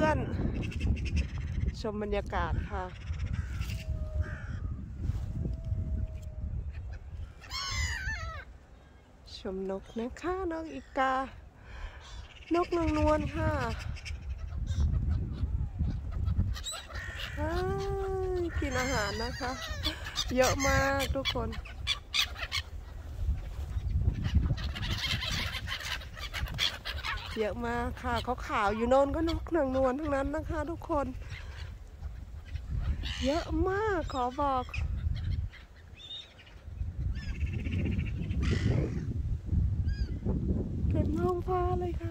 อนๆชมบรรยากาศค่ะชมนกนะคะนกอีกานกนางนวลค่ะกินอาหารนะคะเยอะมากทุกคนเยอะมากค่ะเขาขาวอยู่โน่นก็นกนางนวลทั้งนั้นนะคะทุกคนเยอะมากขอบอกเต็มท้องฟ้าเลยค่ะ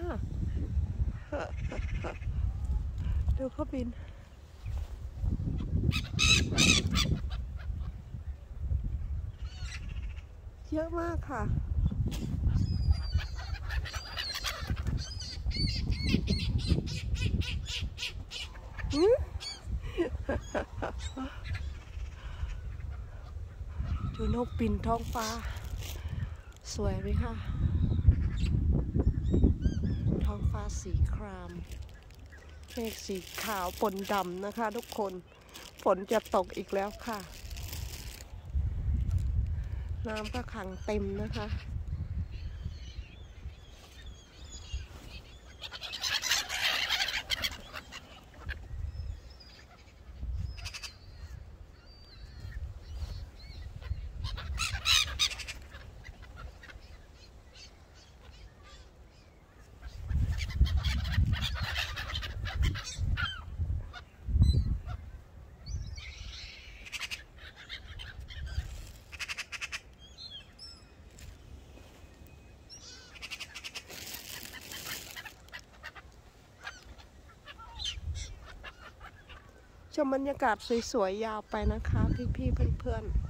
ดูเขาบินเยอะมากค่ะดูนกบินท้องฟ้าสวยไหมคะท้องฟ้าสีครามเมฆสีขาวปนดำนะคะทุกคนฝนจะตกอีกแล้วค่ะน้ำก็ขังเต็มนะคะชมบรรยากาศสวยๆยาวไปนะคะพี่ๆเพื่อนๆ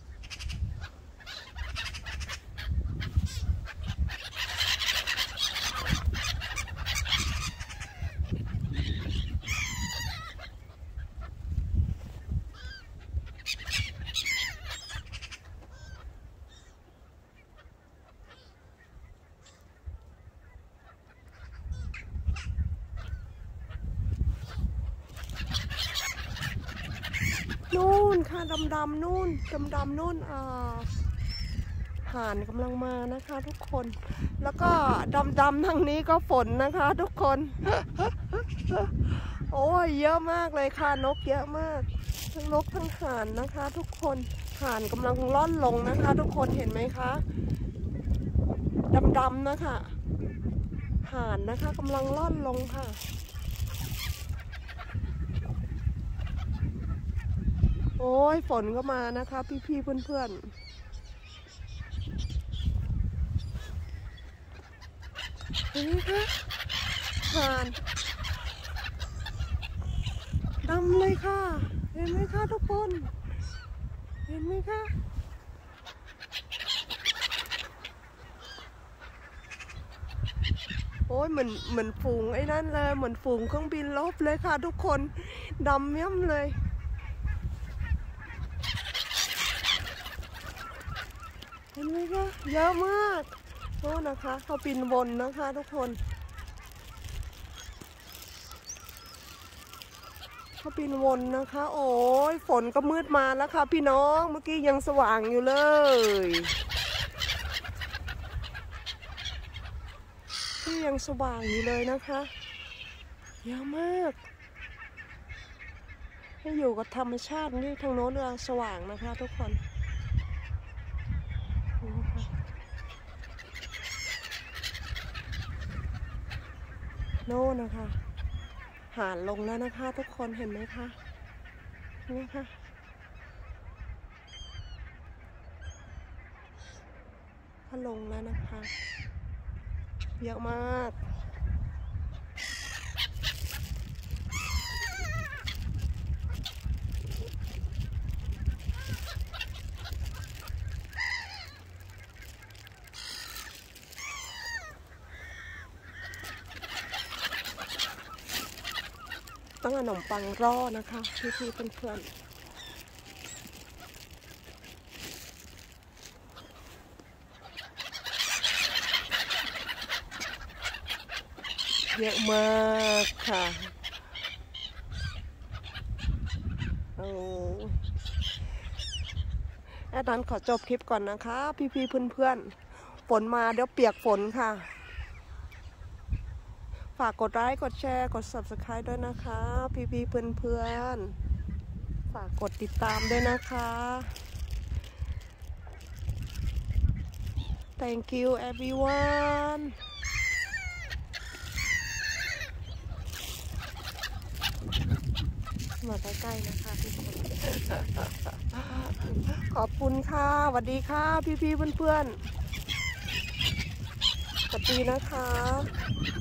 นู่นค่ะดำๆนู่นดำๆนู่นห่านกำลังมานะคะทุกคนแล้วก็ดำๆทางนี้ก็ฝนนะคะทุกคนโอ้ยเยอะมากเลยค่ะนกเยอะมากทั้งนกทั้งห่านนะคะทุกคนห่านกำลังล่อนลงนะคะทุกคนเห็นไหมคะดำๆนะคะห่านนะคะกำลังล่อนลงค่ะโอ้ยฝนก็มานะคะพี่ๆเพื่อนๆเห็นไหมคะห่านดำเลยค่ะเห็นไหมคะทุกคนเห็นไหมคะโอ้ยเหมือนฝูงไอ้นั่นเลยเหมือนฝูงเครื่องบินลบเลยค่ะทุกคนดำย่ำเลยเห็นไหมคะเยอะมากโอ้นะคะเขาบินวนนะคะทุกคนเขาบินวนนะคะโอ้ยฝนก็มืดมาแล้วค่ะพี่น้องเมื่อกี้ยังสว่างอยู่เลยที่ยังสว่างอยู่เลยนะคะเยอะมากให้อยู่กับธรรมชาตินี่ทางโน้นเรืองสว่างนะคะทุกคนโน่นนะคะห่านลงแล้วนะคะทุกคนเห็นไหมคะนี่ค่ะเขาลงแล้วนะคะเยอะมากต้องขนมปังร่อนะคะพี่ๆเพื่อนๆเยอะมากค่ะโอ้แอดนั้นขอจบคลิปก่อนนะคะ พี่ๆเพื่อนๆฝนมาเดี๋ยวเปียกฝนค่ะฝากกดไลค์กดแชร์กด Subscribe ด้วยนะคะพี่ๆเพื่อนๆฝากกดติดตามด้วยนะคะ Thank you everyone มาใกล้ๆนะคะทุกคนขอบคุณค่ะสวัสดีค่ะพี่ๆเพื่อนๆสวัสดีนะคะ